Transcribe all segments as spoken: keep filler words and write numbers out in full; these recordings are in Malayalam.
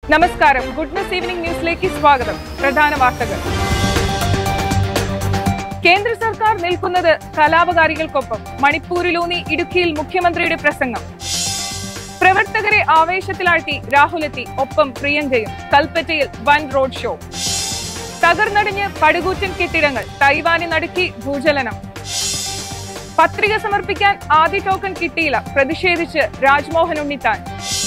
നമസ്കാരം. ഗുഡ്നസ് ഈവനിംഗ് ന്യൂസിലേക്ക് സ്വാഗതം. പ്രധാന വാർത്തകൾ. കേന്ദ്ര സർക്കാർ നിൽക്കുന്നത് കലാപകാരികൾക്കൊപ്പം. മണിപ്പൂരിലൂന്നി ഇടുക്കിയിൽ മുഖ്യമന്ത്രിയുടെ പ്രസംഗം. പ്രവർത്തകരെ ആവേശത്തിലാഴ്ത്തി രാഹുലെത്തി, ഒപ്പം പ്രിയങ്കയും. കൽപ്പറ്റയിൽ വൻ റോഡ് ഷോ. തകർന്നടിഞ്ഞ് പടുകൂറ്റൻ കെട്ടിടങ്ങൾ. തൈവാനെ നടുക്കി ഭൂചലനം. പത്രിക സമർപ്പിക്കാൻ ആദ്യ ടോക്കൺ കിട്ടിയില്ല. പ്രതിഷേധിച്ച് രാജ്മോഹൻ ഉണ്ണിത്താൻ.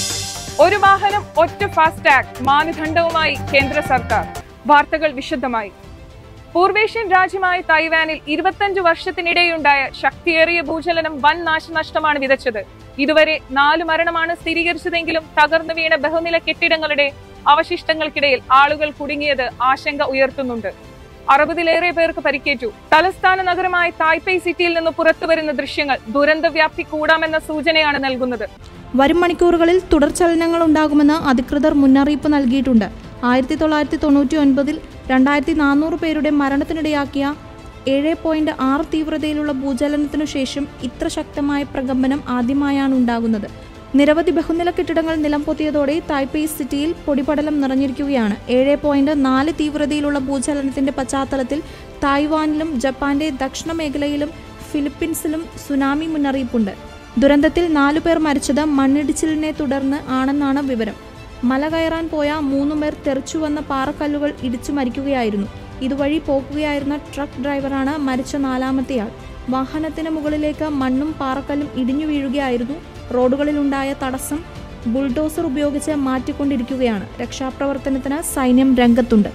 ഒരു വാഹനം ഒറ്റ ഫാസ്ടാഗ് മാനദണ്ഡവുമായി കേന്ദ്ര സർക്കാർ. വാർത്തകൾ വിശദമായി. പൂർവേഷ്യൻ രാജ്യമായ തൈവാനിൽ ഇരുപത്തഞ്ചു വർഷത്തിനിടെയുണ്ടായ ശക്തിയേറിയ ഭൂചലനം വൻ നാശനഷ്ടമാണ് വിതച്ചത്. ഇതുവരെ നാലു മരണമാണ് സ്ഥിരീകരിച്ചതെങ്കിലും തകർന്നു വീണ ബഹുനില കെട്ടിടങ്ങളുടെ അവശിഷ്ടങ്ങൾക്കിടയിൽ ആളുകൾ കുടുങ്ങിയത് ആശങ്ക ഉയർത്തുന്നുണ്ട്. അറുപതിലേറെ പേർക്ക് പരിക്കേറ്റു. തലസ്ഥാന നഗരമായ തായ്പേയ് സിറ്റിയിൽ നിന്ന് പുറത്തുവരുന്ന ദൃശ്യങ്ങൾ ദുരന്തവ്യാപ്തി കൂടാമെന്ന സൂചനയാണ് നൽകുന്നത്. വരും മണിക്കൂറുകളിൽ തുടർചലനങ്ങൾ ഉണ്ടാകുമെന്ന് അധികൃതർ മുന്നറിയിപ്പ് നൽകിയിട്ടുണ്ട്. ആയിരത്തി തൊള്ളായിരത്തി തൊണ്ണൂറ്റി ഒൻപതിൽ രണ്ടായിരത്തി നാനൂറ് പേരുടെ മരണത്തിനിടയാക്കിയ ഏഴ് പോയിന്റ് ആറ് തീവ്രതയിലുള്ള ഭൂചലനത്തിനു ശേഷം ഇത്ര ശക്തമായ പ്രകമ്പനം ആദ്യമായാണ് ഉണ്ടാകുന്നത്. നിരവധി ബഹുനില കെട്ടിടങ്ങൾ നിലംപൊത്തിയതോടെ തായ്പേയ് സിറ്റിയിൽ പൊടിപടലം നിറഞ്ഞിരിക്കുകയാണ്. ഏഴ് പോയിന്റ് നാല് തീവ്രതയിലുള്ള ഭൂചലനത്തിന്റെ പശ്ചാത്തലത്തിൽ തായ്വാനിലും ജപ്പാന്റെ ദക്ഷിണ മേഖലയിലും ഫിലിപ്പീൻസിലും സുനാമി മുന്നറിയിപ്പുണ്ട്. ദുരന്തത്തിൽ നാലുപേർ മരിച്ചത് മണ്ണിടിച്ചിലിനെ തുടർന്ന് ആണെന്നാണ് വിവരം. മല കയറാൻ പോയ മൂന്നു പേർ തെറിച്ചുവന്ന പാറക്കല്ലുകൾ ഇടിച്ചു മരിക്കുകയായിരുന്നു. ഇതുവഴി പോകുകയായിരുന്ന ട്രക്ക് ഡ്രൈവറാണ് മരിച്ച നാലാമത്തെയാൾ. വാഹനത്തിന് മുകളിലേക്ക് മണ്ണും പാറക്കല്ലും ഇടിഞ്ഞു വീഴുകയായിരുന്നു. റോഡുകളിലുണ്ടായ തടസ്സം ബുൾഡോസർ ഉപയോഗിച്ച് മാറ്റിക്കൊണ്ടിരിക്കുകയാണ്. രക്ഷാപ്രവർത്തനത്തിന് സൈന്യം രംഗത്തുണ്ട്.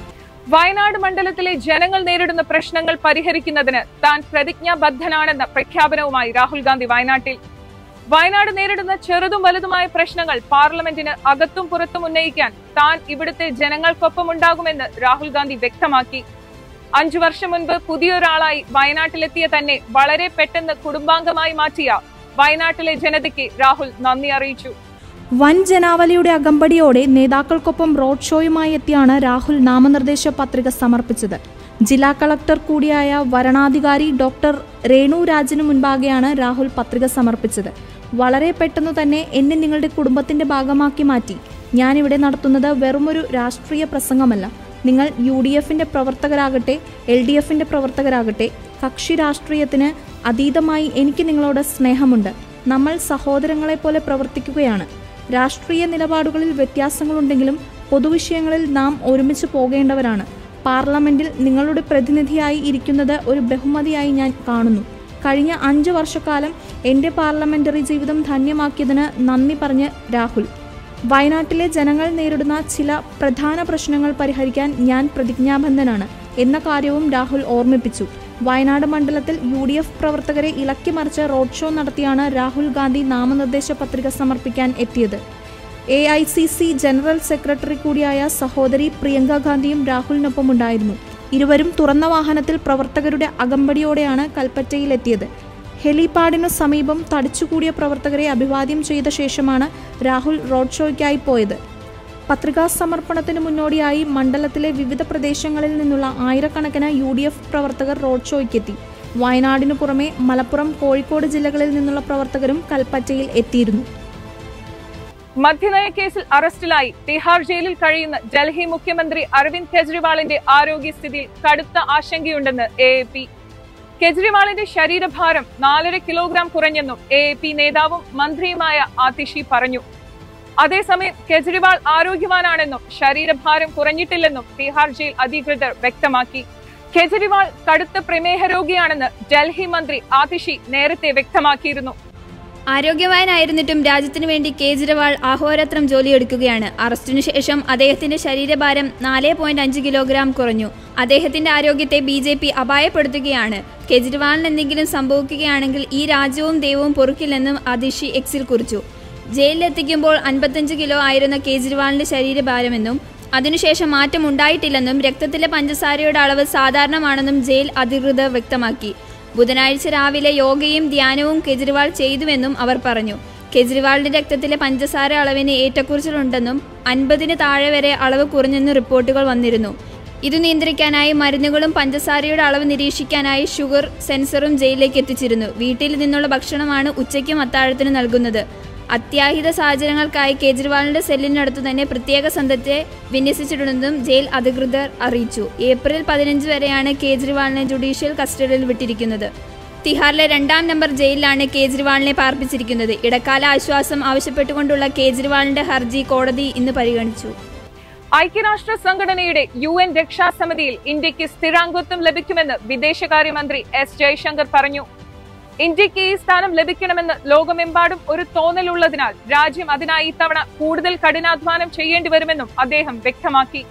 വയനാട് മണ്ഡലത്തിലെ ജനങ്ങൾ നേരിടുന്ന പ്രശ്നങ്ങൾ പരിഹരിക്കുന്നതിന് താൻ പ്രതിജ്ഞാബദ്ധനാണെന്ന പ്രഖ്യാപനവുമായി രാഹുൽ ഗാന്ധി വയനാട്ടിൽ. വയനാട് നേരിടുന്ന ചെറുതും വലുതുമായ പ്രശ്നങ്ങൾ പാർലമെന്റിന് അകത്തും പുറത്തും ഉന്നയിക്കാൻ താൻ ഇവിടുത്തെ ജനങ്ങൾക്കൊപ്പം ഉണ്ടാകുമെന്ന് രാഹുൽ ഗാന്ധി വ്യക്തമാക്കി. അഞ്ചു വർഷം മുൻപ് പുതിയൊരാളായി വയനാട്ടിലെത്തിയ തന്നെ വളരെ പെട്ടെന്ന് കുടുംബാംഗമായി മാറ്റിയ വയനാട്ടിലെ ജനതയ്ക്ക് രാഹുൽ നന്ദി അറിയിച്ചു. വൻ ജനാവലിയുടെ അകമ്പടിയോടെ നേതാക്കൾക്കൊപ്പം റോഡ് ഷോയുമായി എത്തിയാണ് രാഹുൽ നാമനിർദ്ദേശ പത്രിക സമർപ്പിച്ചത്. ജില്ലാ കളക്ടർ കൂടിയായ വരണാധികാരി ഡോക്ടർ രേണു രാജിനു മുൻപാകെയാണ് രാഹുൽ പത്രിക സമർപ്പിച്ചത്. വളരെ പെട്ടെന്ന് തന്നെ എന്നെ നിങ്ങളുടെ കുടുംബത്തിന്റെ ഭാഗമാക്കി മാറ്റി. ഞാനിവിടെ നടത്തുന്നത് വെറുമൊരു രാഷ്ട്രീയ പ്രസംഗമല്ല. നിങ്ങൾ യു ഡി എഫിന്റെ പ്രവർത്തകരാകട്ടെ എൽ ഡി എഫിന്റെ പ്രവർത്തകരാകട്ടെ, കക്ഷി രാഷ്ട്രീയത്തിന് അതീതമായി എനിക്ക് നിങ്ങളോട് സ്നേഹമുണ്ട്. നമ്മൾ സഹോദരങ്ങളെ പോലെ പ്രവർത്തിക്കുകയാണ്. രാഷ്ട്രീയ നിലപാടുകളിൽ വ്യത്യാസങ്ങളുണ്ടെങ്കിലും പൊതുവിഷയങ്ങളിൽ നാം ഒരുമിച്ച് പോകേണ്ടവരാണ്. പാർലമെന്റിൽ നിങ്ങളുടെ പ്രതിനിധിയായി ഇരിക്കുന്നത് ഒരു ബഹുമതിയായി ഞാൻ കാണുന്നു. കഴിഞ്ഞ അഞ്ച് വർഷക്കാലം എൻ്റെ പാർലമെന്ററി ജീവിതം ധന്യമാക്കിയതിന് നന്ദി പറഞ്ഞ് രാഹുൽ. വയനാട്ടിലെ ജനങ്ങൾ നേരിടുന്ന ചില പ്രധാന പ്രശ്നങ്ങൾ പരിഹരിക്കാൻ ഞാൻ പ്രതിജ്ഞാബദ്ധനാണ് എന്ന കാര്യവും രാഹുൽ ഓർമ്മിപ്പിച്ചു. വയനാട് മണ്ഡലത്തിൽ യു ഡി എഫ് പ്രവർത്തകരെ ഇളക്കിമറിച്ച് റോഡ് ഷോ നടത്തിയാണ് രാഹുൽ ഗാന്ധി നാമനിർദ്ദേശ പത്രിക സമർപ്പിക്കാൻ എത്തിയത്. A I C C general secretary കൂടിയായ സഹോദരി പ്രിയങ്ക ഗാന്ധിയും രാഹുലിനൊപ്പം ഉണ്ടായിരുന്നു. ഇരുവരും തുറന്ന വാഹനത്തിൽ പ്രവർത്തകരുടെ അകമ്പടിയോടെയാണ് കൽപ്പറ്റയിലെത്തിയത്. ഹെലിപാഡിനു സമീപം തടിച്ചുകൂടിയ പ്രവർത്തകരെ അഭിവാദ്യം ചെയ്ത ശേഷമാണ് രാഹുൽ റോഡ് ഷോയ്ക്കായി പോയത്. പത്രികാ സമർപ്പണത്തിന് മുന്നോടിയായി മണ്ഡലത്തിലെ വിവിധ പ്രദേശങ്ങളിൽ നിന്നുള്ള ആയിരക്കണക്കിന് യു ഡി എഫ് പ്രവർത്തകർ റോഡ് ഷോയ്ക്കെത്തി. വയനാടിനു പുറമെ മലപ്പുറം, കോഴിക്കോട് ജില്ലകളിൽ നിന്നുള്ള പ്രവർത്തകരും കൽപ്പറ്റയിൽ എത്തിയിരുന്നു. മദ്യനയ കേസിൽ അറസ്റ്റിലായി തിഹാർ ജയിലിൽ കഴിയുന്ന ഡൽഹി മുഖ്യമന്ത്രി അരവിന്ദ് കെജ്രിവാളിന്റെ ആരോഗ്യസ്ഥിതിയിൽ കടുത്ത ആശങ്കയുണ്ടെന്ന് എ എ പി. കെജ്രിവാളിന്റെ ശരീരഭാരം നാലര കിലോഗ്രാം കുറഞ്ഞെന്നും എ എ പി നേതാവും മന്ത്രിയുമായ ആതിഷി പറഞ്ഞു. അതേസമയം കെജ്രിവാൾ ആരോഗ്യവാനാണെന്നും ശരീരഭാരം കുറഞ്ഞിട്ടില്ലെന്നും തിഹാർ ജയിൽ അധികൃതർ വ്യക്തമാക്കി. കെജ്രിവാൾ കടുത്ത പ്രമേഹ രോഗിയാണെന്ന് ഡൽഹി മന്ത്രി ആതിഷി നേരത്തെ വ്യക്തമാക്കിയിരുന്നു. ആരോഗ്യവാനായിരുന്നിട്ടും രാജ്യത്തിനു വേണ്ടി കേജ്രിവാൾ അഹോരാത്രം ജോലിയെടുക്കുകയാണ്. അറസ്റ്റിനു ശേഷം അദ്ദേഹത്തിന്റെ ശരീരഭാരം നാല് പോയിന്റ് അഞ്ച് കിലോഗ്രാം കുറഞ്ഞു. അദ്ദേഹത്തിന്റെ ആരോഗ്യത്തെ ബി ജെ പി അപായപ്പെടുത്തുകയാണ്. കെജ്രിവാളിന് എന്തെങ്കിലും സംഭവിക്കുകയാണെങ്കിൽ ഈ രാജ്യവും ദൈവവും പൊറുക്കില്ലെന്നും ആതിഷി എക്സിൽ കുറിച്ചു. ജയിലിലെത്തിക്കുമ്പോൾ അൻപത്തഞ്ച് കിലോ ആയിരുന്ന കേജ്രിവാളിന്റെ ശരീരഭാരമെന്നും അതിനുശേഷം മാറ്റം ഉണ്ടായിട്ടില്ലെന്നും രക്തത്തിലെ പഞ്ചസാരയുടെ അളവ് സാധാരണമാണെന്നും ജയിൽ അധികൃതർ വ്യക്തമാക്കി. ബുധനാഴ്ച രാവിലെ യോഗയും ധ്യാനവും കെജ്രിവാൾ ചെയ്തുവെന്നും അവർ പറഞ്ഞു. കെജ്രിവാളിന്റെ രക്തത്തിലെ പഞ്ചസാര അളവിന് ഏറ്റക്കുറച്ചിലുണ്ടെന്നും അൻപതിന് താഴെ വരെ അളവ് കുറഞ്ഞെന്നും റിപ്പോർട്ടുകൾ വന്നിരുന്നു. ഇത് നിയന്ത്രിക്കാനായി മരുന്നുകളും പഞ്ചസാരയുടെ അളവ് നിരീക്ഷിക്കാനായി ഷുഗർ സെൻസറും ജയിലിലേക്ക് എത്തിച്ചിരുന്നു. വീട്ടിൽ നിന്നുള്ള ഭക്ഷണമാണ് ഉച്ചയ്ക്കും അത്താഴത്തിന് നൽകുന്നത്. അത്യാഹിത സാഹചര്യങ്ങൾക്കായി കേജ്രിവാളിന്റെ സെല്ലിനടുത്തു തന്നെ പ്രത്യേക സംഘത്തെ വിന്യസിച്ചിട്ടുണ്ടെന്നും ജയിൽ അധികൃതർ അറിയിച്ചു. ഏപ്രിൽ പതിനഞ്ച് വരെയാണ് കേജ്രിവാളിനെ ജുഡീഷ്യൽ കസ്റ്റഡിയിൽ വിട്ടിരിക്കുന്നത്. തിഹാറിലെ രണ്ടാം നമ്പർ ജയിലിലാണ് കേജ്രിവാളിനെ പാർപ്പിച്ചിരിക്കുന്നത്. ഇടക്കാല ആശ്വാസം ആവശ്യപ്പെട്ടുകൊണ്ടുള്ള കേജ്രിവാളിന്റെ ഹർജി കോടതി ഇന്ന് പരിഗണിച്ചു. ഐക്യരാഷ്ട്ര സംഘടനയുടെ യു എൻ രക്ഷാസമിതിയിൽ ഇന്ത്യക്ക് സ്ഥിരാംഗത്വം ലഭിക്കുമെന്ന് വിദേശകാര്യമന്ത്രി എസ് ജയശങ്കർ പറഞ്ഞു. ഇന്ത്യക്ക് ഈ സ്ഥാനം ലഭിക്കണമെന്ന് ലോകമെമ്പാടും ഒരു തോന്നലുള്ളതിനാൽ രാജ്യം അതിനായി ഇത്തവണ കൂടുതൽ കഠിനാധ്വാനം ചെയ്യേണ്ടി വരുമെന്നും അദ്ദേഹം വ്യക്തമാക്കി.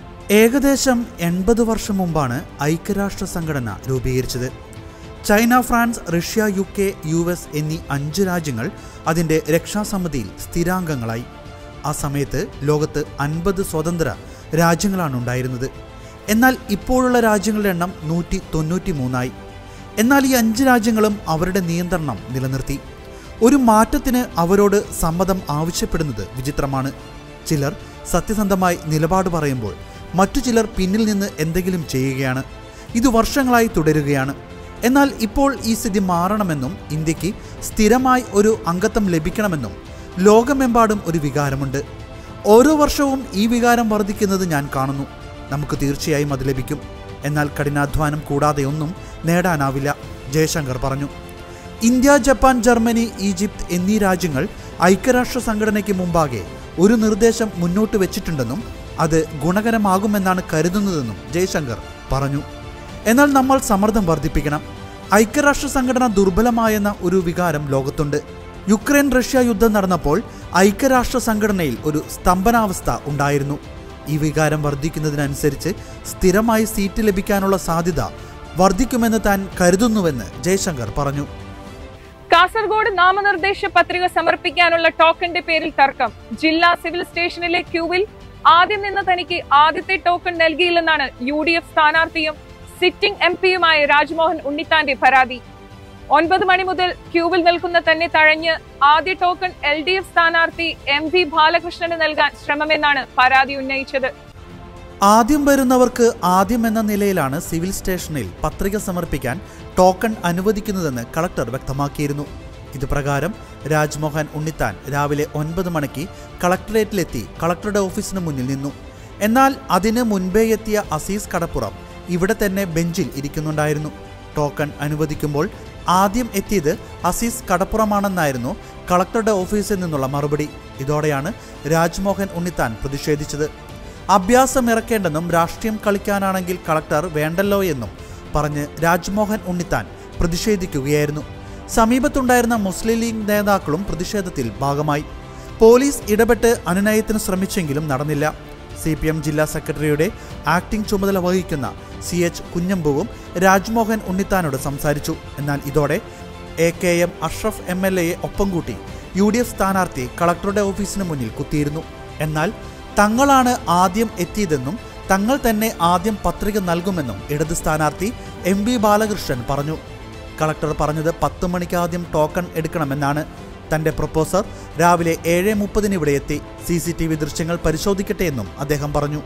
ഏകദേശം എൺപത് വർഷം മുമ്പാണ് ഐക്യരാഷ്ട്ര സംഘടന രൂപീകരിച്ചത്. China, France, Russia, U K, U S എന്നീ അഞ്ച് രാജ്യങ്ങൾ അതിന്റെ രക്ഷാസമിതിയിൽ സ്ഥിരാംഗങ്ങളായി. ആ സമയത്ത് ലോകത്ത് അൻപത് സ്വതന്ത്ര രാജ്യങ്ങളാണ് ഉണ്ടായിരുന്നത്. എന്നാൽ ഇപ്പോഴുള്ള രാജ്യങ്ങളുടെ എണ്ണം നൂറ്റി തൊണ്ണൂറ്റി മൂന്നായി. എന്നാൽ ഈ അഞ്ച് രാജ്യങ്ങളും അവരുടെ നിയന്ത്രണം നിലനിർത്തി. ഒരു മാറ്റത്തിന് അവരോട് സമ്മതം ആവശ്യപ്പെടുന്നത് വിചിത്രമാണ്. ചിലർ സത്യസന്ധമായി നിലപാട് പറയുമ്പോൾ മറ്റു ചിലർ പിന്നിൽ നിന്ന് എന്തെങ്കിലും ചെയ്യുകയാണ്. ഇത് വർഷങ്ങളായി തുടരുകയാണ്. എന്നാൽ ഇപ്പോൾ ഈ സ്ഥിതി മാറണമെന്നും ഇന്ത്യക്ക് സ്ഥിരമായി ഒരു അംഗത്വം ലഭിക്കണമെന്നും ലോകമെമ്പാടും ഒരു വികാരമുണ്ട്. ഓരോ വർഷവും ഈ വികാരം വർദ്ധിക്കുന്നത് ഞാൻ കാണുന്നു. നമുക്ക് തീർച്ചയായും അത് ലഭിക്കും. എന്നാൽ കഠിനാധ്വാനം കൂടാതെ ഒന്നും നേടാനാവില്ല, ജയശങ്കർ പറഞ്ഞു. ഇന്ത്യ, ജപ്പാൻ, ജർമ്മനി, ഈജിപ്ത് എന്നീ രാജ്യങ്ങൾ ഐക്യരാഷ്ട്ര സംഘടനയ്ക്ക് മുമ്പാകെ ഒരു നിർദ്ദേശം മുന്നോട്ട് വെച്ചിട്ടുണ്ടെന്നും അത് ഗുണകരമാകുമെന്നാണ് കരുതുന്നതെന്നും ജയശങ്കർ പറഞ്ഞു. എന്നാൽ നമ്മൾ സമ്മർദ്ദം വർദ്ധിപ്പിക്കണം. ഐക്യരാഷ്ട്ര സംഘടന ദുർബലമായെന്ന ഒരു വികാരം ലോകത്തുണ്ട്. യുക്രൈൻ റഷ്യ യുദ്ധം നടന്നപ്പോൾ ഐക്യരാഷ്ട്ര സംഘടനയിൽ ഒരു സ്തംഭനാവസ്ഥ ഉണ്ടായിരുന്നു. ഈ വികാരം വർദ്ധിക്കുന്നതിനനുസരിച്ച് സ്ഥിരമായി സീറ്റ് ലഭിക്കാനുള്ള സാധ്യത വർദ്ധിക്കുമെന്ന് താൻ കരുതുന്നുവെന്ന് ജയശങ്കർ പറഞ്ഞു. കാസർഗോഡ് നാമനിർദ്ദേശ പത്രിക സമർപ്പിക്കാനുള്ള ടോക്കന്റെ പേരിൽ തർക്കം. ജില്ലാ സിവിൽ സ്റ്റേഷനിലെ ക്യൂവിൽ ആദ്യം നിന്ന് തനിക്ക് ആദ്യത്തെ ടോക്കൺ നൽകിയില്ലെന്നാണ് യു ഡി എഫ് സ്ഥാനാർത്ഥിയും സിറ്റിംഗ് എം പിയുമായ രാജ്മോഹൻ ഉണ്ണിത്താന്റെ പരാതി. ഒൻപത് മണി മുതൽ ക്യൂവിൽ നിൽക്കുന്ന തന്നെ തഴഞ്ഞ് ആദ്യ ടോക്കൺ എൽ ഡി എഫ് സ്ഥാനാർത്ഥി എം വി ബാലകൃഷ്ണന് നൽകാൻ ശ്രമമെന്നാണ് പരാതി ഉന്നയിച്ചത്. ആദ്യം വരുന്നവർക്ക് ആദ്യം എന്ന നിലയിലാണ് സിവിൽ സ്റ്റേഷനിൽ പത്രിക സമർപ്പിക്കാൻ ടോക്കൺ അനുവദിക്കുന്നതെന്ന് കളക്ടർ വ്യക്തമാക്കിയിരുന്നു. ഇതുപ്രകാരം രാജ്മോഹൻ ഉണ്ണിത്താൻ രാവിലെ ഒൻപത് മണിക്ക് കളക്ടറേറ്റിലെത്തി കളക്ടറുടെ ഓഫീസിന് മുന്നിൽ നിന്നു. എന്നാൽ അതിന് മുൻപേ എത്തിയ അസീസ് കടപ്പുറം ഇവിടെ തന്നെ ബെഞ്ചിൽ ഇരിക്കുന്നുണ്ടായിരുന്നു. ടോക്കൺ അനുവദിക്കുമ്പോൾ ആദ്യം എത്തിയത് അസീസ് കടപ്പുറമാണെന്നായിരുന്നു കളക്ടറുടെ ഓഫീസിൽ നിന്നുള്ള മറുപടി. ഇതോടെയാണ് രാജ്മോഹൻ ഉണ്ണിത്താൻ പ്രതിഷേധിച്ചത്. അഭ്യാസം ഇറക്കേണ്ടെന്നും രാഷ്ട്രീയം കളിക്കാനാണെങ്കിൽ കളക്ടർ വേണ്ടല്ലോ എന്നും പറഞ്ഞ് രാജ്മോഹൻ ഉണ്ണിത്താൻ പ്രതിഷേധിക്കുകയായിരുന്നു. സമീപത്തുണ്ടായിരുന്ന മുസ്ലിം ലീഗ് നേതാക്കളും പ്രതിഷേധത്തിൽ ഭാഗമായി. പോലീസ് ഇടപെട്ട് അനുനയത്തിന് ശ്രമിച്ചെങ്കിലും നടന്നില്ല. സി പി എം ജില്ലാ സെക്രട്ടറിയുടെ ആക്ടിംഗ് ചുമതല വഹിക്കുന്ന സി എച്ച് കുഞ്ഞമ്പുവും രാജ്മോഹൻ ഉണ്ണിത്താനോട് സംസാരിച്ചു. എന്നാൽ ഇതോടെ A K M Ashraf M L എയെ ഒപ്പം കൂട്ടി യു ഡി എഫ് സ്ഥാനാർത്ഥി കളക്ടറുടെ ഓഫീസിന് മുന്നിൽ കുത്തിയിരുന്നു. എന്നാൽ തങ്ങളാണ് ആദ്യം എത്തിയതെന്നും തങ്ങൾ തന്നെ ആദ്യം പത്രിക നൽകുമെന്നും ഇടത് സ്ഥാനാർത്ഥി എം വി ബാലകൃഷ്ണൻ പറഞ്ഞു. കളക്ടർ പറഞ്ഞത് പത്ത് മണിക്ക് ആദ്യം ടോക്കൺ എടുക്കണമെന്നാണ്. തന്റെ പ്രൊപ്പോസർ രാവിലെ ഏഴ് മുപ്പതിന് ഇവിടെ എത്തി. സി സി ടി വി ദൃശ്യങ്ങൾ പരിശോധിക്കട്ടെ എന്നും അദ്ദേഹം പറഞ്ഞു.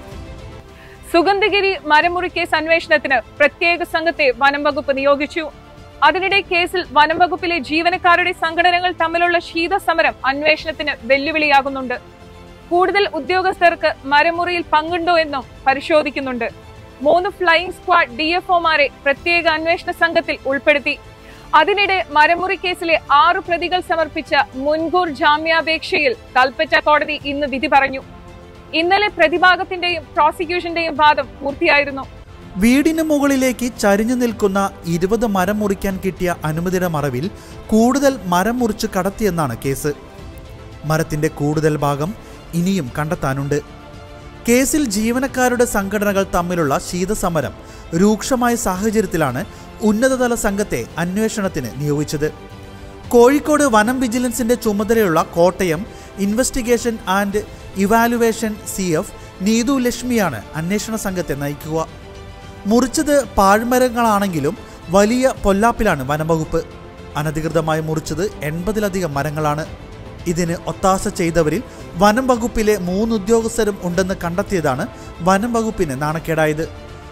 സുഗന്ധഗിരി മരമുറി കേസ് അന്വേഷണത്തിന് പ്രത്യേക സംഘത്തെ വനം വകുപ്പ് നിയോഗിച്ചു. അതിനിടെ കേസിൽ വനം വകുപ്പിലെ ജീവനക്കാരുടെ സംഘടനകൾ തമ്മിലുള്ള ശീതസമരം അന്വേഷണത്തിന് വെല്ലുവിളിയാകുന്നുണ്ട്. കൂടുതൽ ഉദ്യോഗസ്ഥർക്ക് മരമുറിയിൽ പങ്കുണ്ടോ എന്നും പരിശോധിക്കുന്നുണ്ട്. മൂന്ന് ഫ്ലൈയിംഗ് സ്ക്വാഡ് ഡി എഫ് ഒമാരെ പ്രത്യേക അന്വേഷണ സംഘത്തിൽ ഉൾപ്പെടുത്തി. അതിനിടെ മരമുറി കേസിലെ ആറു പ്രതികൾ സമർപ്പിച്ച മുൻകൂർ ജാമ്യാപേക്ഷയിൽ കൽപ്പറ്റ കോടതി ഇന്ന് വിധി പറഞ്ഞു. ഇന്നലെ പ്രതിഭാഗത്തിന്റെയും പ്രോസിക്യൂഷന്റെയും വാദം പൂർത്തിയായിരുന്നു. വീടിന് മുകളിലേക്ക് ചരിഞ്ഞു നിൽക്കുന്ന ഇരുപത് മരം മുറിക്കാൻ കിട്ടിയ അനുമതിയുടെ മറവിൽ കൂടുതൽ മരം മുറിച്ച് കടത്തിയെന്നാണ് കേസ്. മരത്തിന്റെ കൂടുതൽ ഭാഗം ഇനിയും കണ്ടെത്താനുണ്ട്. കേസിൽ ജീവനക്കാരുടെ സംഘടനകൾ തമ്മിലുള്ള ശീതസമരം രൂക്ഷമായ സാഹചര്യത്തിലാണ് ഉന്നതതല സംഘത്തെ അന്വേഷണത്തിന് നിയോഗിച്ചത്. കോഴിക്കോട് വനം വിജിലൻസിന്റെ ചുമതലയുള്ള Kottayam investigation and evaluation C F Neethu ലക്ഷ്മിയാണ് അന്വേഷണ സംഘത്തെ നയിക്കുക. മുറിച്ചത് പാഴ്മരങ്ങളാണെങ്കിലും വലിയ പൊല്ലാപ്പിലാണ് വനംവകുപ്പ്. അനധികൃതമായി മുറിച്ചത് എൺപതിലധികം മരങ്ങളാണ്. ഇതിന് ഒത്താശ ചെയ്തവരിൽ വനം വകുപ്പിലെ മൂന്ന് ഉദ്യോഗസ്ഥരും ഉണ്ടെന്ന് കണ്ടെത്തിയതാണ് വനം വകുപ്പിന് നാണക്കേടായത്.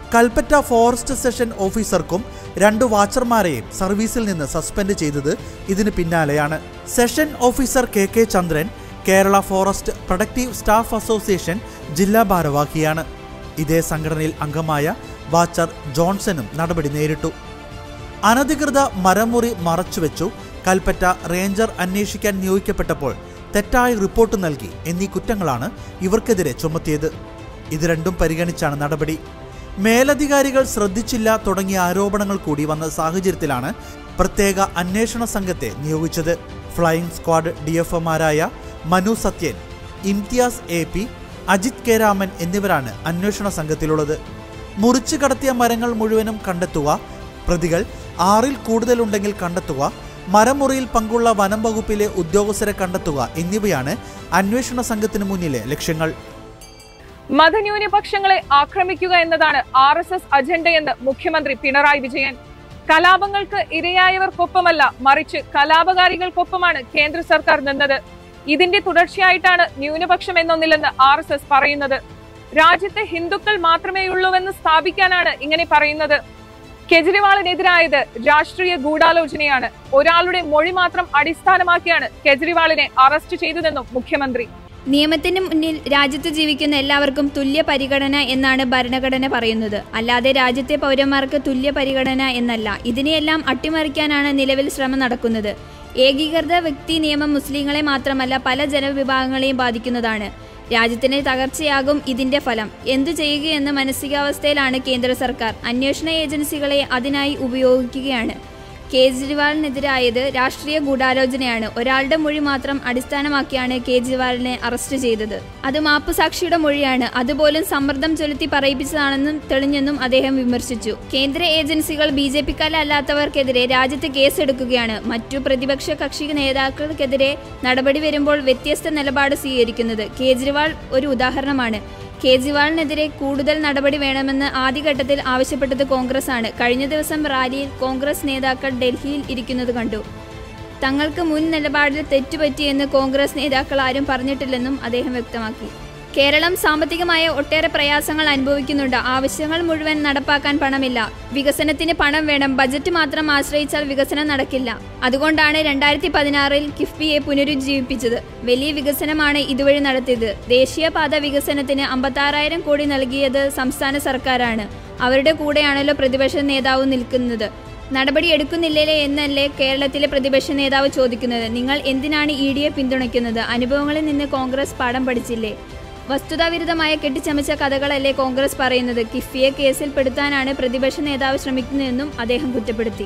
കൽപ്പറ്റ ഫോറസ്റ്റ് സെഷൻ ഓഫീസർക്കും രണ്ടു വാച്ചർമാരെയും സർവീസിൽ നിന്ന് സസ്പെൻഡ് ചെയ്തത് ഇതിന് പിന്നാലെയാണ്. Session officer K K Chandran Kerala forest productive staff association ജില്ലാ ഭാരവാഹിയാണ്. ഇതേ സംഘടനയിൽ അംഗമായ വാച്ചർ ജോൺസണും നടപടി നേരിട്ടു. അനധികൃത മരമുറി മറച്ചുവെച്ചു, കൽപ്പറ്റ റേഞ്ചർ അന്വേഷിക്കാൻ നിയോഗിക്കപ്പെട്ടപ്പോൾ തെറ്റായ റിപ്പോർട്ട് നൽകി എന്നീ കുറ്റങ്ങളാണ് ഇവർക്കെതിരെ ചുമത്തിയത്. ഇത് രണ്ടും പരിഗണിച്ചാണ് നടപടി. മേലധികാരികൾ ശ്രദ്ധിച്ചില്ല തുടങ്ങിയ ആരോപണങ്ങൾ കൂടി വന്ന സാഹചര്യത്തിലാണ് പ്രത്യേക അന്വേഷണ സംഘത്തെ നിയോഗിച്ചത്. ഫ്ലൈയിങ് സ്ക്വാഡ് ഡി എഫ് ഒമാരായ Manu Sathyan, Imthiyas A P, Ajith K Raman എന്നിവരാണ് അന്വേഷണ സംഘത്തിലുള്ളത്. മുറിച്ചു കടത്തിയ മരങ്ങൾ മുഴുവനും കണ്ടെത്തുക, പ്രതികൾ ആറിൽ കൂടുതലുണ്ടെങ്കിൽ കണ്ടെത്തുക, മരമുറിയിൽ പങ്കുള്ള വനം വകുപ്പിലെ ഉദ്യോഗസ്ഥരെ കണ്ടെത്തുക എന്നിവയാണ് അന്വേഷണ സംഘത്തിന് മുന്നിലെ ലക്ഷ്യങ്ങൾ. മതന്യൂനപക്ഷങ്ങളെ ആക്രമിക്കുക എന്നതാണ് ആർ എസ് എസ് അജണ്ടയെന്ന് മുഖ്യമന്ത്രി പിണറായി വിജയൻ. കലാപങ്ങൾക്ക് ഇരയായവർക്കൊപ്പമല്ല, മറിച്ച് കലാപകാരികൾക്കൊപ്പമാണ് കേന്ദ്ര സർക്കാർ നിന്നത്. ഇതിന്റെ തുടർച്ചയായിട്ടാണ് ന്യൂനപക്ഷം എന്നൊന്നില്ലെന്ന് ആർ എസ് എസ് പറയുന്നത്. രാജ്യത്തെ ഹിന്ദുക്കൾ മാത്രമേയുള്ളൂവെന്ന് സ്ഥാപിക്കാനാണ് ഇങ്ങനെ പറയുന്നത്. കെജ്രിവാളിനെതിരായത് രാഷ്ട്രീയ ഗൂഢാലോചനയാണ്. ഒരാളുടെ മൊഴി മാത്രം അടിസ്ഥാനമാക്കിയാണ് കെജ്രിവാളിനെ അറസ്റ്റ് ചെയ്തതെന്നും മുഖ്യമന്ത്രി. നിയമത്തിന് മുന്നിൽ രാജ്യത്ത് ജീവിക്കുന്ന എല്ലാവർക്കും തുല്യ പരിഗണന എന്നാണ് ഭരണഘടന പറയുന്നത്, അല്ലാതെ രാജ്യത്തെ പൗരന്മാർക്ക് തുല്യ പരിഗണന എന്നല്ല. ഇതിനെയെല്ലാം അട്ടിമറിക്കാനാണ് നിലവിൽ ശ്രമം നടക്കുന്നത്. ഏകീകൃത വ്യക്തി നിയമം മുസ്ലിങ്ങളെ മാത്രമല്ല പല ജനവിഭാഗങ്ങളെയും ബാധിക്കുന്നതാണ്. രാജ്യത്തിന്റെ തകർച്ചയാകും ഇതിന്റെ ഫലം. എന്തു ചെയ്യുകയെന്ന മാനസികാവസ്ഥയിലാണ് കേന്ദ്ര സർക്കാർ. അന്വേഷണ ഏജൻസികളെ അതിനായി ഉപയോഗിക്കുകയാണ്. കേജ്രിവാളിനെതിരായത് രാഷ്ട്രീയ ഗൂഢാലോചനയാണ്. ഒരാളുടെ മൊഴി മാത്രം അടിസ്ഥാനമാക്കിയാണ് കേജ്രിവാളിനെ അറസ്റ്റ് ചെയ്തത്. അത് മാപ്പുസാക്ഷിയുടെ മൊഴിയാണ്. അതുപോലും സമ്മർദ്ദം ചെലുത്തി പറയിപ്പിച്ചതാണെന്നും തെളിഞ്ഞെന്നും അദ്ദേഹം വിമർശിച്ചു. കേന്ദ്ര ഏജൻസികൾ ബി ജെ പിക്കാരല്ലാത്തവർക്കെതിരെ രാജ്യത്ത് കേസെടുക്കുകയാണ്. മറ്റു പ്രതിപക്ഷ കക്ഷി നേതാക്കൾക്കെതിരെ നടപടി വരുമ്പോൾ വ്യത്യസ്ത നിലപാട് സ്വീകരിക്കുന്നത്. കേജ്രിവാൾ ഒരു ഉദാഹരണമാണ്. കേജ്രിവാളിനെതിരെ കൂടുതൽ നടപടി വേണമെന്ന് ആദ്യഘട്ടത്തിൽ ആവശ്യപ്പെട്ടത് കോൺഗ്രസ് ആണ്. കഴിഞ്ഞ ദിവസം റാലിയിൽ കോൺഗ്രസ് നേതാക്കൾ ഡൽഹിയിൽ ഇരിക്കുന്നത് കണ്ടു. തങ്ങൾക്ക് മുൻ നിലപാടിൽ തെറ്റുപറ്റിയെന്ന് കോൺഗ്രസ് നേതാക്കൾ ആരും പറഞ്ഞിട്ടില്ലെന്നും അദ്ദേഹം വ്യക്തമാക്കി. കേരളം സാമ്പത്തികമായ ഒട്ടേറെ പ്രയാസങ്ങൾ അനുഭവിക്കുന്നുണ്ട്. ആവശ്യങ്ങൾ മുഴുവൻ നടപ്പാക്കാൻ പണമില്ല. വികസനത്തിന് പണം വേണം. ബജറ്റ് മാത്രം ആശ്രയിച്ചാൽ വികസനം നടക്കില്ല. അതുകൊണ്ടാണ് രണ്ടായിരത്തി പതിനാറിൽ കിഫ്ബിയെ പുനരുജ്ജീവിപ്പിച്ചത്. വലിയ വികസനമാണ് ഇതുവഴി നടത്തിയത്. ദേശീയപാത വികസനത്തിന് അമ്പത്താറായിരം കോടി നൽകിയത് സംസ്ഥാന സർക്കാരാണ്. അവരുടെ കൂടെയാണല്ലോ പ്രതിപക്ഷ നേതാവ് നിൽക്കുന്നത്. നടപടി എടുക്കുന്നില്ലേ എന്നല്ലേ കേരളത്തിലെ പ്രതിപക്ഷ നേതാവ് ചോദിക്കുന്നത്. നിങ്ങൾ എന്തിനാണ് ഇ ഡിയെ പിന്തുണയ്ക്കുന്നത്? അനുഭവങ്ങളിൽ നിന്ന് കോൺഗ്രസ് പാഠം പഠിച്ചില്ലേ? വസ്തുതാവിരുദ്ധമായ കെട്ടിച്ചമച്ച കഥകളല്ലേ കോൺഗ്രസ് പറയുന്നത്? കിഫ്ബിയെ കേസിൽപ്പെടുത്താനാണ് പ്രതിപക്ഷ നേതാവ് ശ്രമിക്കുന്നതെന്നും അദ്ദേഹം കുറ്റപ്പെടുത്തി.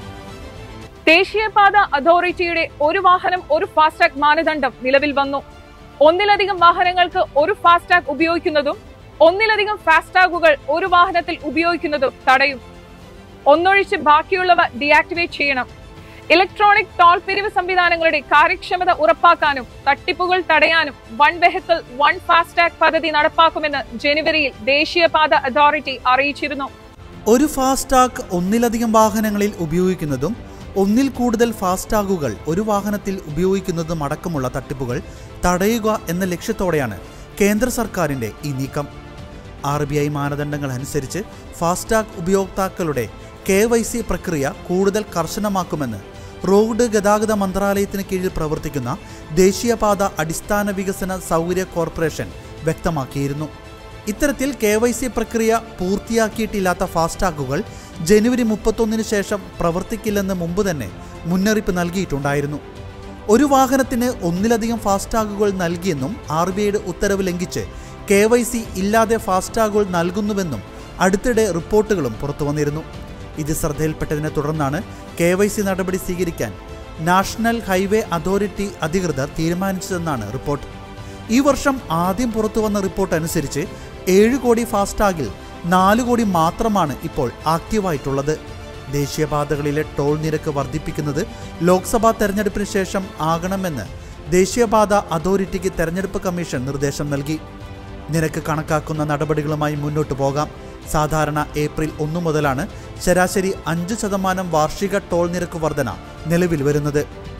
ദേശീയപാത അതോറിറ്റിയുടെ ഒരു വാഹനം ഒരു ഫാസ്ടാഗ് മാനദണ്ഡം നിലവിൽ വന്നു. ഒന്നിലധികം വാഹനങ്ങൾക്ക് ഒരു ഫാസ്ടാഗ് ഉപയോഗിക്കുന്നതും ഒന്നിലധികം ഫാസ്ടാഗുകൾ ഒരു വാഹനത്തിൽ ഉപയോഗിക്കുന്നതും തടയും. ഒന്നൊഴിച്ച് ബാക്കിയുള്ളവ ഡീആക്ടിവേറ്റ് ചെയ്യണം. ഇലക്ട്രോണിക് ടോൾ പിരിവ് സംവിധാനങ്ങളുടെ കാര്യക്ഷമത ഉറപ്പാക്കാനും തട്ടിപ്പുകൾ തടയാനും വൺ വെഹിക്കിൾ വൺ ഫാസ്ടാഗ് പദ്ധതി നടപ്പാക്കുമെന്ന് ജനുവരിയിൽ ദേശീയപാത അതോറിറ്റി അറിയിച്ചിരുന്നു. ഒരു ഫാസ്ടാഗ് ഒന്നിലധികം വാഹനങ്ങളിൽ ഉപയോഗിക്കുന്നതും ഒന്നിൽ കൂടുതൽ ഫാസ്ടാഗുകൾ ഒരു വാഹനത്തിൽ ഉപയോഗിക്കുന്നതും അടക്കമുള്ള തട്ടിപ്പുകൾ തടയുക എന്ന ലക്ഷ്യത്തോടെയാണ് കേന്ദ്ര സർക്കാരിന്റെ ഈ നീക്കം. ആർ ബി ഐ മാനദണ്ഡങ്ങൾ അനുസരിച്ച് ഫാസ്ടാഗ് ഉപയോക്താക്കളുടെ കെ വൈ സി പ്രക്രിയ കൂടുതൽ കർശനമാക്കുമെന്ന് റോഡ് ഗതാഗത മന്ത്രാലയത്തിന് കീഴിൽ പ്രവർത്തിക്കുന്ന ദേശീയപാത അടിസ്ഥാന വികസന സൗകര്യ കോർപ്പറേഷൻ വ്യക്തമാക്കിയിരുന്നു. ഇത്തരത്തിൽ കെ വൈ സി പ്രക്രിയ പൂർത്തിയാക്കിയിട്ടില്ലാത്ത ഫാസ്ടാഗുകൾ ജനുവരി മുപ്പത്തൊന്നിന് ശേഷം പ്രവർത്തിക്കില്ലെന്ന് മുമ്പ് തന്നെ മുന്നറിയിപ്പ് നൽകിയിട്ടുണ്ടായിരുന്നു. ഒരു വാഹനത്തിന് ഒന്നിലധികം ഫാസ്ടാഗുകൾ നൽകിയെന്നും ആർ ബി ഐയുടെ ഉത്തരവ് ലംഘിച്ച് കെ വൈ സി ഇല്ലാതെ ഫാസ്ടാഗുകൾ നൽകുന്നുവെന്നും അടുത്തിടെ റിപ്പോർട്ടുകളും പുറത്തുവന്നിരുന്നു. ഇത് ശ്രദ്ധയിൽപ്പെട്ടതിനെ തുടർന്നാണ് കെ വൈ സി നടപടി സ്വീകരിക്കാൻ നാഷണൽ ഹൈവേ അതോറിറ്റി അധികൃതർ തീരുമാനിച്ചതെന്നാണ് റിപ്പോർട്ട്. ഈ വർഷം ആദ്യം പുറത്തുവന്ന റിപ്പോർട്ട് അനുസരിച്ച് ഏഴ് കോടി ഫാസ്ടാഗിൽ നാല് കോടി മാത്രമാണ് ഇപ്പോൾ ആക്റ്റീവായിട്ടുള്ളത്. ദേശീയപാതകളിലെ ടോൾ നിരക്ക് വർദ്ധിപ്പിക്കുന്നത് ലോക്സഭാ തെരഞ്ഞെടുപ്പിന് ശേഷം ആകണമെന്ന് ദേശീയപാത അതോറിറ്റിക്ക് തെരഞ്ഞെടുപ്പ് കമ്മീഷൻ നിർദ്ദേശം നൽകി. നിരക്ക് കണക്കാക്കുന്ന നടപടികളുമായി മുന്നോട്ടു പോകാം. സാധാരണ ഏപ്രിൽ ഒന്ന് മുതലാണ് ശരാശരി അഞ്ച് ശതമാനം വാർഷിക ടോൾ നിരക്ക് വർധന നിലവിൽ വരുന്നത്.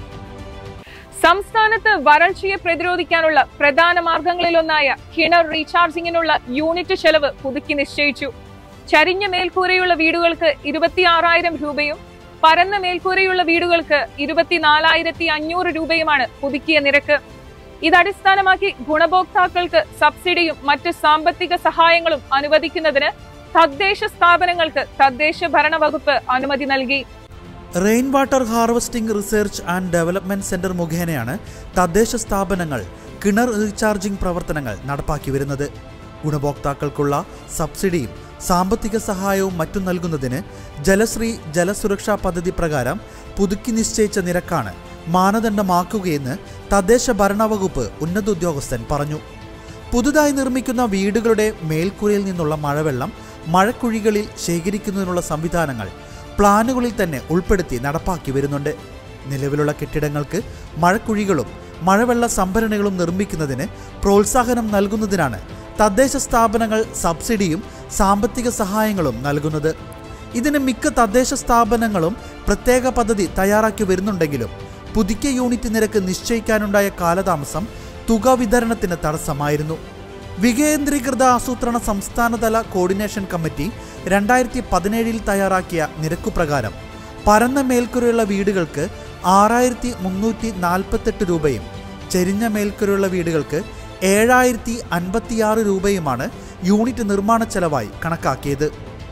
സംസ്ഥാനത്ത് വരൾച്ചയെ പ്രതിരോധിക്കാനുള്ള പ്രധാന മാർഗങ്ങളിലൊന്നായ കിണർ റീചാർജിങ്ങിനുള്ള യൂണിറ്റ് ചെലവ് പുതുക്കി നിശ്ചയിച്ചു. ചരിഞ്ഞ മേൽക്കൂരയുള്ള വീടുകൾക്ക് ഇരുപത്തിയാറായിരം രൂപയും പരന്ന മേൽക്കൂരയുള്ള വീടുകൾക്ക് ഇരുപത്തിനാലായിരത്തി അഞ്ഞൂറ് രൂപയുമാണ് പുതുക്കിയ നിരക്ക്. ഇത് അടിസ്ഥാനമാക്കി ഗുണഭോക്താക്കൾക്ക് സബ്സിഡിയും മറ്റ് സാമ്പത്തിക സഹായങ്ങളും അനുവദിക്കുന്നതിന് തദ്ദേശ സ്ഥാപനങ്ങൾക്ക് തദ്ദേശ ഭരണ വകുപ്പ് അനുമതി നൽകി. Rain water harvesting research and development centre മുഖേനയാണ് തദ്ദേശ സ്ഥാപനങ്ങൾ കിണർ റീചാർജിംഗ് പ്രവർത്തനങ്ങൾ നടപ്പാക്കി വരുന്നത്. ഗുണഭോക്താക്കൾക്കുള്ള സബ്സിഡിയും സാമ്പത്തിക സഹായവും മറ്റും നൽകുന്നതിന് ജലശ്രീ ജലസുരക്ഷാ പദ്ധതി പ്രകാരം പുതുക്കി നിശ്ചയിച്ച നിരക്കാണ് മാനദണ്ഡമാക്കുകയെന്ന് തദ്ദേശ ഭരണവകുപ്പ് ഉന്നത ഉദ്യോഗസ്ഥൻ പറഞ്ഞു. പുതുതായി നിർമ്മിക്കുന്ന വീടുകളുടെ മേൽക്കൂരയിൽ നിന്നുള്ള മഴവെള്ളം മഴക്കുഴികളിൽ ശേഖരിക്കുന്നതിനുള്ള സംവിധാനങ്ങൾ പ്ലാനുകളിൽ തന്നെ ഉൾപ്പെടുത്തി നടപ്പാക്കി വരുന്നുണ്ട്. നിലവിലുള്ള കെട്ടിടങ്ങൾക്ക് മഴക്കുഴികളും മഴവെള്ള സംഭരണികളും നിർമ്മിക്കുന്നതിന് പ്രോത്സാഹനം നൽകുന്നതിനാണ് തദ്ദേശ സ്ഥാപനങ്ങൾ സബ്സിഡിയും സാമ്പത്തിക സഹായങ്ങളും നൽകുന്നത്. ഇതിന് മിക്ക തദ്ദേശ സ്ഥാപനങ്ങളും പ്രത്യേക പദ്ധതി തയ്യാറാക്കി വരുന്നുണ്ടെങ്കിലും പുതുക്കിയ യൂണിറ്റ് നിരക്ക് നിശ്ചയിക്കാനുണ്ടായ കാലതാമസം തുക വിതരണത്തിന് തടസ്സമായിരുന്നു. വികേന്ദ്രീകൃത ആസൂത്രണ സംസ്ഥാനതല കോർഡിനേഷൻ കമ്മിറ്റി രണ്ടായിരത്തി പതിനേഴിൽ തയ്യാറാക്കിയ നിരക്കുപ്രകാരം പരന്ന മേൽക്കൂരയുള്ള വീടുകൾക്ക് ആറായിരത്തി മുന്നൂറ്റി നാൽപ്പത്തെട്ട് രൂപയും ചെരിഞ്ഞ മേൽക്കൂരയുള്ള വീടുകൾക്ക് ഏഴായിരത്തി അൻപത്തിയാറ് രൂപയുമാണ് യൂണിറ്റ് നിർമ്മാണ ചെലവായി കണക്കാക്കിയത്.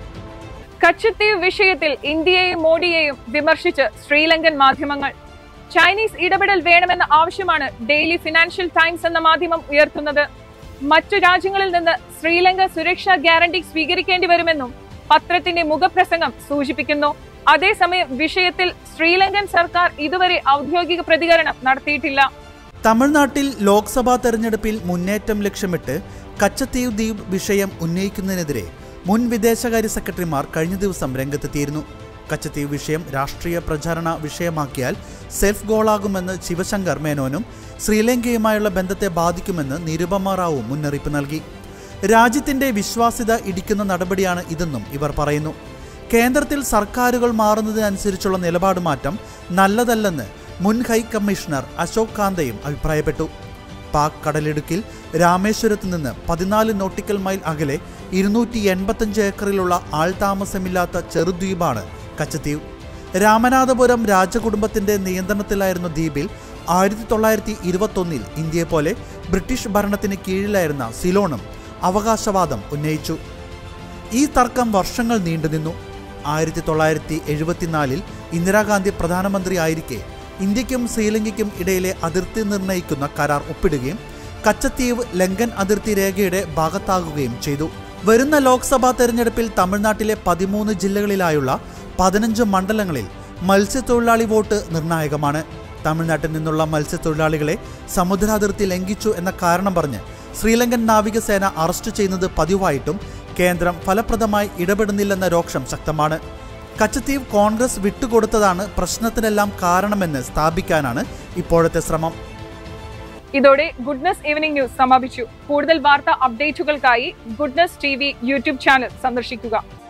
കച്ചത്തീവ് വിഷയത്തിൽ ഇന്ത്യയെയും മോഡിയെയും വിമർശിച്ച് ശ്രീലങ്കൻ മാധ്യമങ്ങൾ. ചൈനീസ് ഇടപെടൽ വേണമെന്ന ആവശ്യമാണ് ഡെയിലി ഫിനാൻഷ്യൽ ടൈംസ് എന്ന മാധ്യമം ഉയർത്തുന്നത്. മറ്റു രാജ്യങ്ങളിൽ നിന്ന് ശ്രീലങ്ക സുരക്ഷാ ഗ്യാരണ്ടി സ്വീകരിക്കേണ്ടി വരുമെന്നും പത്രത്തിന്റെ മുഖപ്രസംഗം സൂചിപ്പിക്കുന്നു. അതേസമയം വിഷയത്തിൽ ശ്രീലങ്കൻ സർക്കാർ ഇതുവരെ ഔദ്യോഗിക പ്രതികരണം നടത്തിയിട്ടില്ല. തമിഴ്നാട്ടിൽ ലോക്സഭാ തെരഞ്ഞെടുപ്പിൽ മുന്നേറ്റം ലക്ഷ്യമിട്ട് കച്ചത്തീവ് ദ്വീപ് വിഷയം ഉന്നയിക്കുന്നതിനെതിരെ മുൻ വിദേശകാര്യ സെക്രട്ടറിമാർ കഴിഞ്ഞ ദിവസം രംഗത്തെത്തിയിരുന്നു. കച്ചത്തീവ് വിഷയം രാഷ്ട്രീയ പ്രചാരണ വിഷയമാക്കിയാൽ സെൽഫ് ഗോളാകുമെന്ന് ശിവശങ്കർ മേനോനും ശ്രീലങ്കയുമായുള്ള ബന്ധത്തെ ബാധിക്കുമെന്ന് നിരുപമ റാവുവും മുന്നറിയിപ്പ് നൽകി. രാജ്യത്തിന്റെ വിശ്വാസ്യത ഇടിക്കുന്ന നടപടിയാണ് ഇതെന്നും ഇവർ പറയുന്നു. കേന്ദ്രത്തിൽ സർക്കാരുകൾ മാറുന്നതിനനുസരിച്ചുള്ള നിലപാട് മാറ്റം നല്ലതല്ലെന്ന് മുൻ ഹൈ കമ്മീഷണർ അശോക് കാന്തയും അഭിപ്രായപ്പെട്ടു. പാക് കടലിടുക്കിൽ രാമേശ്വരത്ത് നിന്ന് പതിനാല് നോട്ടിക്കൽ മൈൽ അകലെ ഇരുന്നൂറ്റി എൺപത്തഞ്ച് ഏക്കറിലുള്ള ആൾതാമസമില്ലാത്ത ചെറുദ്വീപാണ് കച്ചത്തീവ്. രാമനാഥപുരം രാജകുടുംബത്തിന്റെ നിയന്ത്രണത്തിലായിരുന്ന ദ്വീപിൽ ആയിരത്തി തൊള്ളായിരത്തി ഇരുപത്തൊന്നിൽ ഇന്ത്യയെ പോലെ ബ്രിട്ടീഷ് ഭരണത്തിന് കീഴിലായിരുന്ന സിലോണും അവകാശവാദം ഉന്നയിച്ചു. ഈ തർക്കം വർഷങ്ങൾ നീണ്ടുനിന്നു. ആയിരത്തി തൊള്ളായിരത്തി എഴുപത്തിനാലിൽ ഇന്ദിരാഗാന്ധി പ്രധാനമന്ത്രി ആയിരിക്കെ ഇന്ത്യക്കും ശ്രീലങ്കയ്ക്കും ഇടയിലെ അതിർത്തി നിർണ്ണയിക്കുന്ന കരാർ ഒപ്പിടുകയും കച്ചത്തീവ് ലങ്കൻ അതിർത്തി രേഖയുടെ ഭാഗത്താകുകയും ചെയ്തു. വരുന്ന ലോക്സഭാ തെരഞ്ഞെടുപ്പിൽ തമിഴ്നാട്ടിലെ പതിമൂന്ന് ജില്ലകളിലായുള്ള പതിനഞ്ച് മണ്ഡലങ്ങളിൽ മത്സ്യത്തൊഴിലാളി വോട്ട് നിർണായകമാണ്. തമിഴ്നാട്ടിൽ നിന്നുള്ള മത്സ്യത്തൊഴിലാളികളെ സമുദ്രാതിർത്തി ലംഘിച്ചു എന്ന കാരണം പറഞ്ഞ് ശ്രീലങ്കൻ നാവികസേന അറസ്റ്റ് ചെയ്യുന്നത് പതിവായിട്ടും കേന്ദ്രം ഫലപ്രദമായി ഇടപെടുന്നില്ലെന്ന രോക്ഷം ശക്തമാണ്. കച്ചത്തീവ് കോൺഗ്രസ് വിട്ടുകൊടുത്തതാണ് പ്രശ്നത്തിനെല്ലാം കാരണമെന്ന് സ്ഥാപിക്കാനാണ് ഇപ്പോഴത്തെ ശ്രമം. ഇതോടെ ഗുഡ്നസ് ഈവനിംഗ് ന്യൂസ് സമാപിച്ചു. കൂടുതൽ വാർത്താ അപ്ഡേറ്റുകൾക്കായി Goodness T V YouTube channel സന്ദർശിക്കുക.